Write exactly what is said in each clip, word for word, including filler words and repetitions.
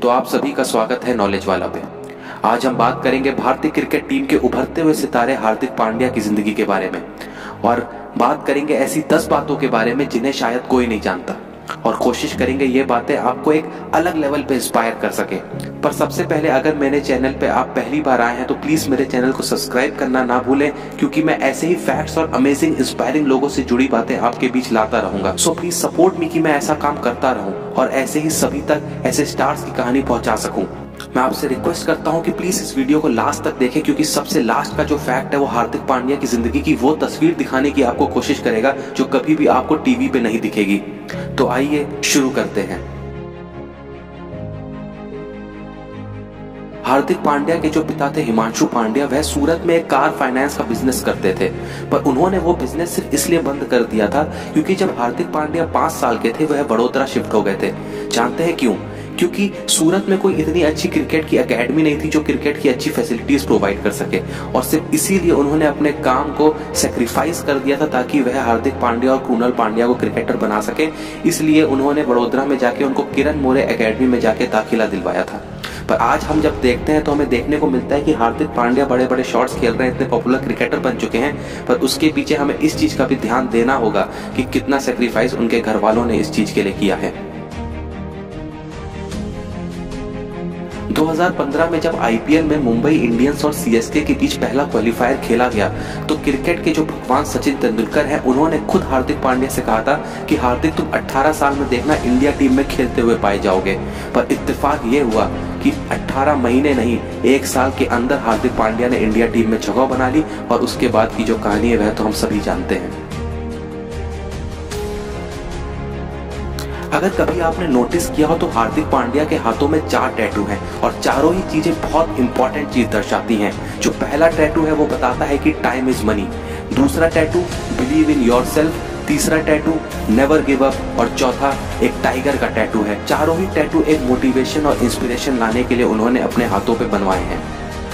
तो आप सभी का स्वागत है नॉलेज वाला पे। आज हम बात करेंगे भारतीय क्रिकेट टीम के उभरते हुए सितारे हार्दिक पांड्या की जिंदगी के बारे में, और बात करेंगे ऐसी दस बातों के बारे में जिन्हें शायद कोई नहीं जानता, और कोशिश करेंगे ये बातें आपको एक अलग लेवल पे इंस्पायर कर सके। पर सबसे पहले अगर मेरे चैनल पे आप पहली बार आए हैं तो प्लीज मेरे चैनल को सब्सक्राइब करना ना भूलें, क्योंकि मैं ऐसे ही फैक्ट्स और अमेजिंग इंस्पायरिंग लोगों से जुड़ी बातें आपके बीच लाता रहूंगा। सो प्लीज सपोर्ट मी कि मैं ऐसा काम करता रहूं और ऐसे ही सभी तक ऐसे स्टार्स की कहानी पहुंचा सकूं। मैं आपसे रिक्वेस्ट करता हूं कि प्लीज इस वीडियो को लास्ट तक देखें, क्योंकि सबसे लास्ट का जो फैक्ट है वो हार्दिक पांड्या की जिंदगी की वो तस्वीर दिखाने की आपको कोशिश करेगा जो कभी भी आपको टीवी पे नहीं दिखेगी। तो आइए शुरू करते हैं। हार्दिक पांड्या के जो पिता थे हिमांशु पांड्या, वह सूरत में एक कार फाइनेंस का बिजनेस करते थे, पर उन्होंने वो बिजनेस सिर्फ इसलिए बंद कर दिया था क्योंकि जब हार्दिक पांड्या पांच साल के थे वह बड़ोदरा शिफ्ट हो गए थे। जानते हैं क्यों? क्योंकि सूरत में कोई इतनी अच्छी क्रिकेट की एकेडमी नहीं थी जो क्रिकेट की अच्छी फैसिलिटीज प्रोवाइड कर सके, और सिर्फ इसीलिए उन्होंने अपने काम को सेक्रीफाइस कर दिया था ताकि वह हार्दिक पांड्या और कृणाल पांड्या को क्रिकेटर बना सके। इसलिए उन्होंने बड़ोदरा में जाके उनको किरण मोरे एकेडमी में जाके दाखिला दिलवाया था। पर आज हम जब देखते हैं तो हमें देखने को मिलता है कि हार्दिक पांड्या बड़े बड़े शॉट्स खेल रहे हैं, इतने पॉपुलर क्रिकेटर बन चुके हैं, पर उसके पीछे हमें इस चीज का भी ध्यान देना होगा कि कितना सेक्रीफाइस उनके घर वालों ने इस चीज के लिए किया है। दो हज़ार पंद्रह में जब आईपीएल में मुंबई इंडियंस और सीएसके के बीच पहला क्वालिफायर खेला गया तो क्रिकेट के जो भगवान सचिन तेंदुलकर हैं उन्होंने खुद हार्दिक पांड्या से कहा था कि हार्दिक तुम अठारह साल में देखना इंडिया टीम में खेलते हुए पाए जाओगे। पर इत्तेफाक ये हुआ कि अठारह महीने नहीं एक साल के अंदर हार्दिक पांड्या ने इंडिया टीम में जगह बना ली, और उसके बाद की जो कहानी है वह तो हम सभी जानते हैं। अगर कभी आपने नोटिस किया हो तो हार्दिक पांड्या के हाथों में चार टैटू हैं, और चारों ही चीजें बहुत इंपॉर्टेंट चीज दर्शाती हैं। जो पहला टैटू है वो बताता है कि टाइम इज मनी, दूसरा टैटू बिलीव इन योरसेल्फ, तीसरा टैटू नेवर गिव अप, और चौथा एक टाइगर का टैटू है। चारों ही टैटू एक मोटिवेशन और इंस्पिरेशन लाने के लिए उन्होंने अपने हाथों पे बनवाए हैं।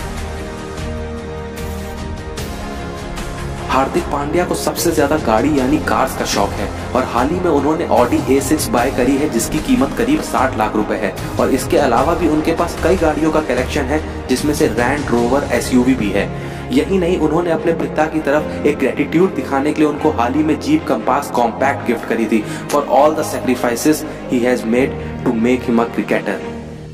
हार्दिक पांड्या को सबसे ज्यादा गाड़ी यानी कार्स का शौक है, और हाल ही में उन्होंने ऑडी ए सिक्स बाय करी है जिसकी कीमत करीब साठ लाख रुपए है। और इसके अलावा भी उनके पास कई गाड़ियों का कलेक्शन है जिसमें से रैंड रोवर एसयूवी भी है। यही नहीं, उन्होंने अपने पिता की तरफ एक ग्रेटिट्यूड दिखाने के लिए उनको हाल ही में जीप कंपास कॉम्पैक्ट गिफ्ट करी थी for all the sacrifices he has made to make him a cricketer.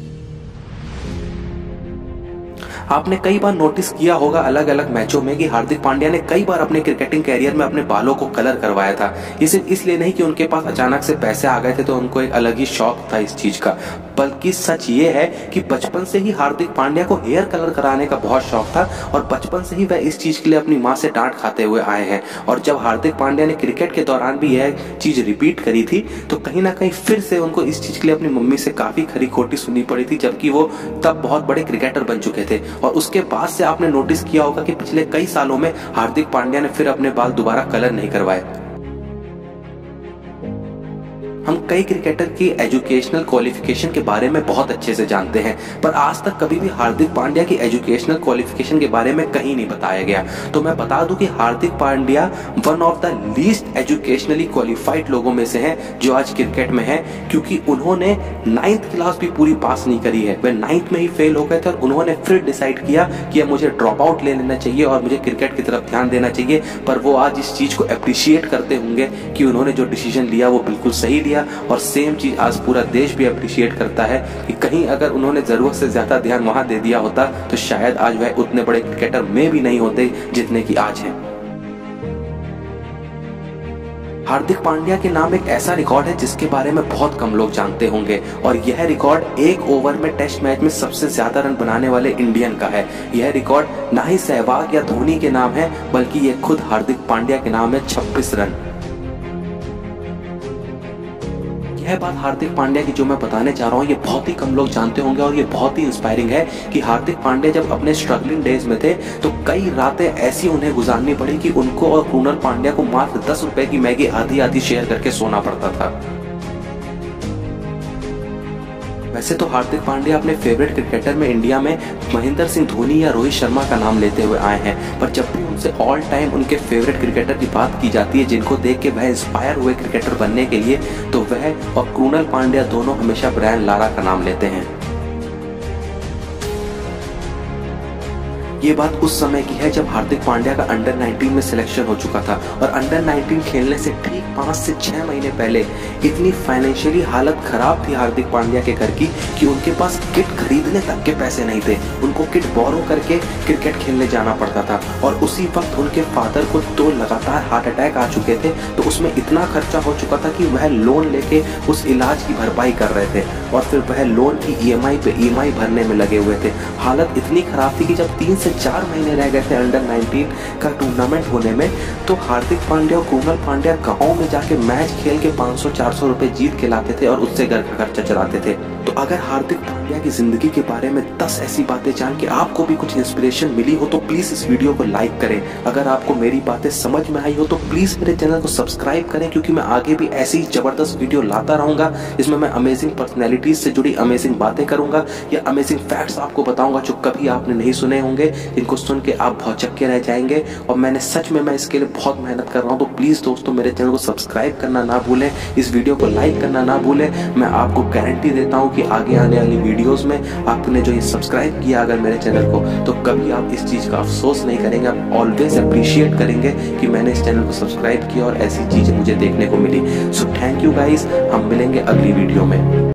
आपने कई बार नोटिस किया होगा अलग अलग मैचों में कि हार्दिक पांड्या ने कई बार अपने क्रिकेटिंग कैरियर में अपने बालों को कलर करवाया था। ये सिर्फ इसलिए नहीं कि उनके पास अचानक से पैसे आ गए थे तो उनको एक अलग ही शौक था इस चीज का, बल्कि सच ये है कि बचपन से ही हार्दिक पांड्या को हेयर कलर कराने का बहुत शौक था, और बचपन से ही वह इस चीज के लिए अपनी माँ से डांट खाते हुए आए हैं। और जब हार्दिक पांड्या ने क्रिकेट के दौरान भी यह चीज रिपीट करी थी तो कहीं ना कहीं फिर से उनको इस चीज के लिए अपनी मम्मी से काफी खरी खोटी सुननी पड़ी थी, जबकि वो तब बहुत बड़े क्रिकेटर बन चुके थे। और उसके बाद से आपने नोटिस किया होगा कि पिछले कई सालों में हार्दिक पांड्या ने फिर अपने बाल दोबारा कलर नहीं करवाए। हम कई क्रिकेटर की एजुकेशनल क्वालिफिकेशन के बारे में बहुत अच्छे से जानते हैं, पर आज तक कभी भी हार्दिक पांड्या की एजुकेशनल क्वालिफिकेशन के बारे में कहीं नहीं बताया गया। तो मैं बता दूं कि Hardik Pandya one of the least educationally qualified लोगों में से हैं जो आज क्रिकेट में हैं, क्योंकि उन्होंने नाइन्थ क्लास भी पूरी पास नहीं करी है। वे नाइन्थ में ही फेल हो गए थे और उन्होंने फिर डिसाइड किया कि अब मुझे ड्रॉप आउट ले लेना चाहिए और मुझे क्रिकेट की तरफ ध्यान देना चाहिए। पर वो आज इस चीज को अप्रिशिएट करते होंगे कि उन्होंने जो डिसीजन लिया वो बिल्कुल सही लिया, और सेम चीज आज पूरा देश भी अप्रिशिएट करता है कि कहीं अगर उन्होंने जरूरत से ज्यादा ध्यान वहां दे दिया होता तो शायद आज वह उतने बड़े क्रिकेटर में भी नहीं होते जितने की आज हैं। हार्दिक पांड्या के नाम एक ऐसा रिकॉर्ड है जिसके बारे में बहुत कम लोग जानते होंगे, और यह रिकॉर्ड एक ओवर में टेस्ट मैच में सबसे ज्यादा रन बनाने वाले इंडियन का है। यह रिकॉर्ड ना ही सहवाग या धोनी के नाम है, बल्कि यह खुद हार्दिक पांड्या के नाम है, छब्बीस रन। यह बात हार्दिक पांड्या की जो मैं बताने जा रहा हूँ ये बहुत ही कम लोग जानते होंगे, और ये बहुत ही इंस्पायरिंग है कि हार्दिक पांड्या जब अपने स्ट्रगलिंग डेज में थे तो कई रातें ऐसी उन्हें गुजारनी पड़ी कि उनको और कृणाल पांड्या को मात्र दस रुपए की मैगी आधी आधी शेयर करके सोना पड़ता था। वैसे तो हार्दिक पांड्या अपने फेवरेट क्रिकेटर में इंडिया में महेंद्र सिंह धोनी या रोहित शर्मा का नाम लेते हुए आए हैं, पर जब भी उनसे ऑल टाइम उनके फेवरेट क्रिकेटर की बात की जाती है जिनको देख के वह इंस्पायर हुए क्रिकेटर बनने के लिए, तो वह और कृणाल पांड्या दोनों हमेशा ब्रायन लारा का नाम लेते हैं। ये बात उस समय की है जब हार्दिक पांड्या का अंडर नाइनटीन में सिलेक्शन हो चुका था और अंडर नाइनटीन खेलने से ठीक पाँच से छह महीने पहले इतनी फाइनेंशियली हालत खराब थी हार्दिक पांड्या के घर की कि उनके पास किट खरीदने तक के पैसे नहीं थे। उनको किट बोरो करके क्रिकेट खेलने जाना पड़ता था और उसी वक्त उनके फादर को दो लगातार हार्ट अटैक आ चुके थे, तो उसमें इतना खर्चा हो चुका था कि वह लोन लेके उस इलाज की भरपाई कर रहे थे और फिर वह लोन की ईएमआई पे ईएमआई भरने में लगे हुए थे। हालत इतनी खराब थी कि जब तीन से चार महीने रह गए थे अंडर नाइनटीन का टूर्नामेंट होने में, तो हार्दिक पांड्या और कृणाल पांड्या गाँव में जाके मैच खेल के पाँच सौ चार सौ रुपए जीत के लाते थे और उससे घर का खर्चा चलाते थे। तो अगर हार्दिक पांड्या की जिंदगी के बारे में दस ऐसी बातें जान के आपको भी कुछ इंस्पिरेशन मिली हो तो प्लीज इस वीडियो को लाइक करें। अगर आपको मेरी बातें समझ में आई हो तो प्लीज मेरे चैनल को सब्सक्राइब करें, क्योंकि मैं आगे भी ऐसी ही जबरदस्त वीडियो लाता रहूंगा। इसमें मैं अमेजिंग पर्सनैलिटीज से जुड़ी अमेजिंग बातें करूंगा या अमेजिंग फैक्ट्स आपको बताऊंगा जो कभी आपने नहीं सुने होंगे, जिनको सुन के आप बहुत चक्के रह जाएंगे। और मैंने सच में मैं इसके लिए बहुत मेहनत कर रहा हूँ। तो प्लीज दोस्तों मेरे चैनल को सब्सक्राइब करना ना भूलें, इस वीडियो को लाइक करना ना भूलें। मैं आपको गारंटी देता हूँ कि आगे आने वाली वीडियोस में आपने जो ये सब्सक्राइब किया अगर मेरे चैनल को, तो कभी आप इस चीज का अफसोस नहीं करेंगे। आप ऑलवेज अप्रिशिएट करेंगे कि मैंने इस चैनल को सब्सक्राइब किया और ऐसी चीजें मुझे देखने को मिली। सो थैंक यू गाइस, हम मिलेंगे अगली वीडियो में।